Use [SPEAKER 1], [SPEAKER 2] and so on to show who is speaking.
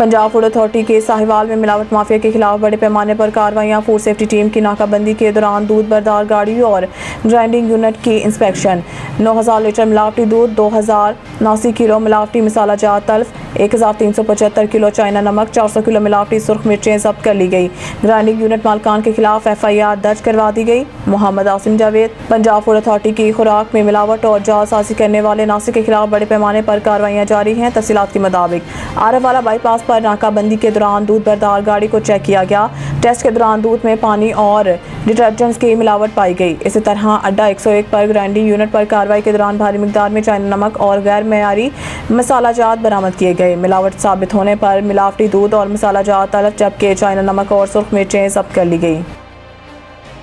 [SPEAKER 1] Punjab food authority के साहिवाल में मिलावट माफिया के खिलाफ बड़े पैमाने पर कार्रवाइयां। फूड सेफ्टी टीम की नाकाबंदी के दौरान दूध बरदार गाड़ी और ग्राइंडिंग यूनिट की इंस्पेक्शन। 9000 लीटर मिलावटी दूध, 2089 किलो मिलावटी मसाला जात तल्फ, 1375 किलो चाइना नमक, 400 किलो मिलावटी सुर्ख मिर्चें जब्त कर ली गई। ग्राइंडिंग यूनिट मालकान के खिलाफ FIR दर्ज करवा दी गई। मोहम्मद आसिम जावेद। पंजाब फूड अथॉरिटी की खुराक में मिलावट और जालसाजी करने वाले नासिर के खिलाफ बड़े पैमाने पर कार्रवाइयां जारी हैं। तफसीलात के मुताबिक आरफवाला बाईपास पर नाकाबंदी के दौरान दूध बरदार गाड़ी को चेक किया गया। टेस्ट के दौरान दूध में पानी और डिटर्जेंट्स की मिलावट पाई गई। इसी तरह अड्डा 101 पर ग्राइंडिंग यूनिट पर कार्रवाई के दौरान भारी मिकदार में चाइना नमक और गैर मयारी मसाला जात बरामद किए गए। मिलावट साबित होने पर मिलावटी दूध और मसाला जात तलब, जबकि चाइना नमक और सुर्ख मिर्चें जब्त कर ली गई।